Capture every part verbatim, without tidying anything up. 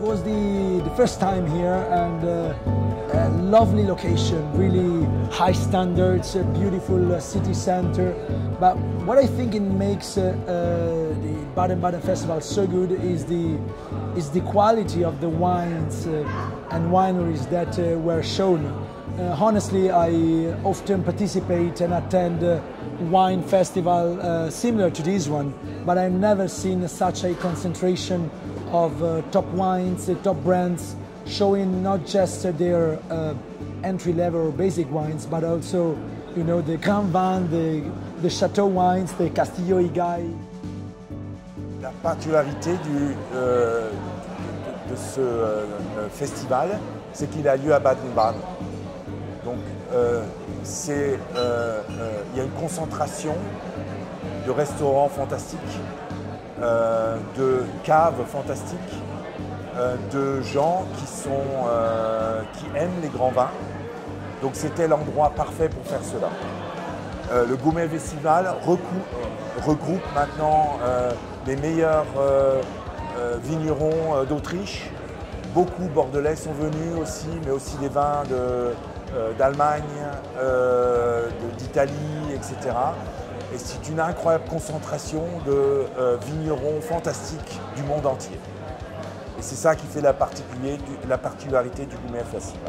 was the, the first time here, and uh, a lovely location, really high standards, a beautiful uh, city center. But what I think it makes uh, uh, the Baden-Baden Festival so good is the, is the quality of the wines uh, and wineries that uh, were shown. Uh, honestly, I often participate and attend uh, wine festival uh, similar to this one, but I've never seen such a concentration of uh, top wines, uh, top brands, showing not just uh, their uh, entry-level or basic wines, but also, you know, the Grand Vin, the, the Chateau wines, the Castillo Igai. La particularité du, euh, de, de ce euh, festival, c'est qu'il a lieu à Baden-Baden. Donc, euh, c'est, euh, euh, il y a une concentration de restaurants fantastiques, euh, de caves fantastiques, euh, de gens qui, sont, euh, qui aiment les grands vins. Donc, c'était l'endroit parfait pour faire cela. Euh, le Gourmet Festival regroupe maintenant euh, les meilleurs euh, euh, vignerons euh, d'Autriche. Beaucoup bordelais sont venus aussi, mais aussi des vins de d'Allemagne, euh, d'Italie, et cetera. Et c'est une incroyable concentration de euh, vignerons fantastiques du monde entier. Et c'est ça qui fait la, la particularité du Gourmet Festival.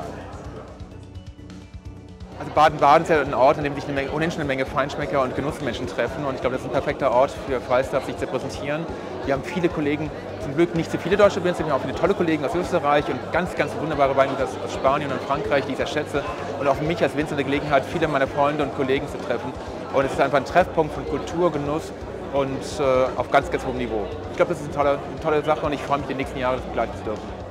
Also Baden-Baden ist ja ein Ort, an dem sich eine Menge, unendlich eine Menge Feinschmecker und Genussmenschen treffen, und ich glaube, das ist ein perfekter Ort für Falstaff, sich zu präsentieren. Wir haben viele Kollegen, zum Glück nicht so viele deutsche Winzer, wir haben auch viele tolle Kollegen aus Österreich und ganz, ganz wunderbare Weingüter aus Spanien und Frankreich, die ich sehr schätze, und auch für mich als Winzer eine Gelegenheit, viele meiner Freunde und Kollegen zu treffen. Und es ist einfach ein Treffpunkt von Kultur, Genuss und äh, auf ganz, ganz hohem Niveau. Ich glaube, das ist eine tolle, eine tolle Sache, und ich freue mich, die nächsten Jahre das begleiten zu dürfen.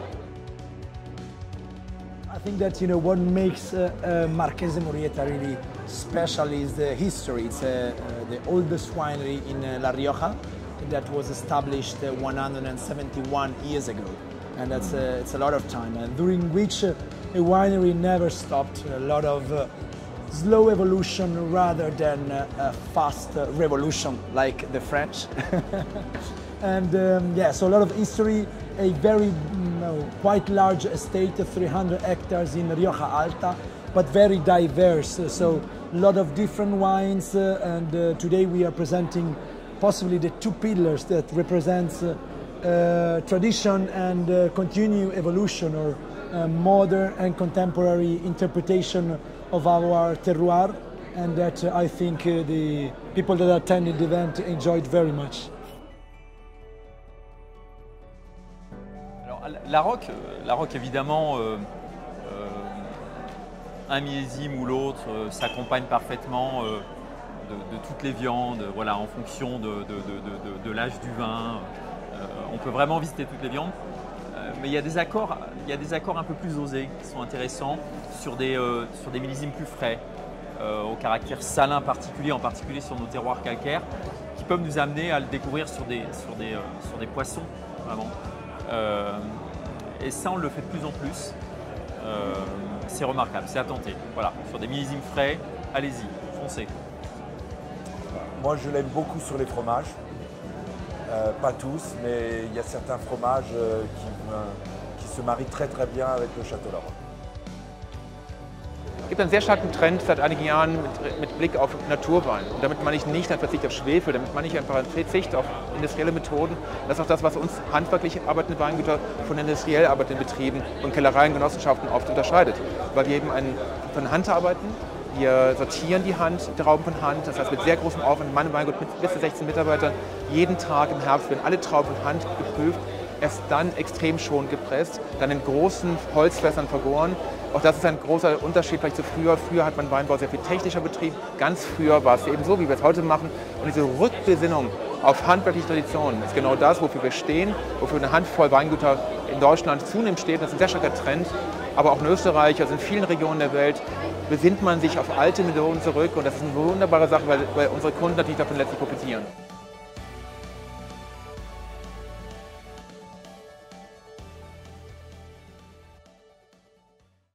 I think that, you know, what makes uh, uh, Marchese Murrieta really special is the history. It's uh, uh, the oldest winery in uh, La Rioja that was established uh, one hundred seventy-one years ago, and that's uh, it's a lot of time, and during which uh, a winery never stopped. A lot of uh, slow evolution rather than uh, a fast uh, revolution like the French. And um, yeah, so a lot of history, a very you know, quite large estate of three hundred hectares in Rioja Alta, but very diverse. So a lot of different wines, uh, and uh, today we are presenting possibly the two pillars that represents uh, uh, tradition and uh, continued evolution, or uh, modern and contemporary interpretation of our terroir, and that uh, I think uh, the people that attended the event enjoyed very much. La Roque, la Roque évidemment, euh, euh, un millésime ou l'autre euh, s'accompagne parfaitement euh, de, de toutes les viandes, voilà, en fonction de, de, de, de, de l'âge du vin. Euh, on peut vraiment visiter toutes les viandes, euh, mais il y a des accords, il y a des accords un peu plus osés qui sont intéressants sur des, euh, sur des millésimes plus frais, euh, au caractère salin particulier, en particulier sur nos terroirs calcaires, qui peuvent nous amener à le découvrir sur des, sur des, euh, sur des poissons, vraiment. Euh, et ça, on le fait de plus en plus. Euh, c'est remarquable, c'est à tenter. Voilà, sur des millésimes frais, allez-y, foncez. Moi, je l'aime beaucoup sur les fromages. Euh, pas tous, mais il y a certains fromages euh, qui, me, qui se marient très très bien avec le Château Larocque. Es gibt einen sehr starken Trend seit einigen Jahren mit, mit Blick auf Naturwein. Und damit meine ich nicht einen Verzicht auf Schwefel, damit meine ich einfach einen Verzicht auf industrielle Methoden. Das ist auch das, was uns handwerklich arbeitende Weingüter von industriell arbeitenden Betrieben und Kellereien, Genossenschaften oft unterscheidet. Weil wir eben einen, von Hand arbeiten, wir sortieren die Hand, die Trauben von Hand, das heißt mit sehr großem Aufwand, in meinem Weingut mit bis zu sechzehn Mitarbeitern, jeden Tag im Herbst werden alle Trauben von Hand geprüft, erst dann extrem schonend gepresst, dann in großen Holzfässern vergoren. Auch das ist ein großer Unterschied vielleicht zu früher. Früher hat man Weinbau sehr viel technischer betrieben. Ganz früher war es eben so, wie wir es heute machen. Und diese Rückbesinnung auf handwerkliche Traditionen ist genau das, wofür wir stehen, wofür eine Handvoll Weingüter in Deutschland zunehmend steht. Das ist ein sehr starker Trend. Aber auch in Österreich, also in vielen Regionen der Welt, besinnt man sich auf alte Methoden zurück. Und das ist eine wunderbare Sache, weil, weil unsere Kunden natürlich davon letztlich profitieren.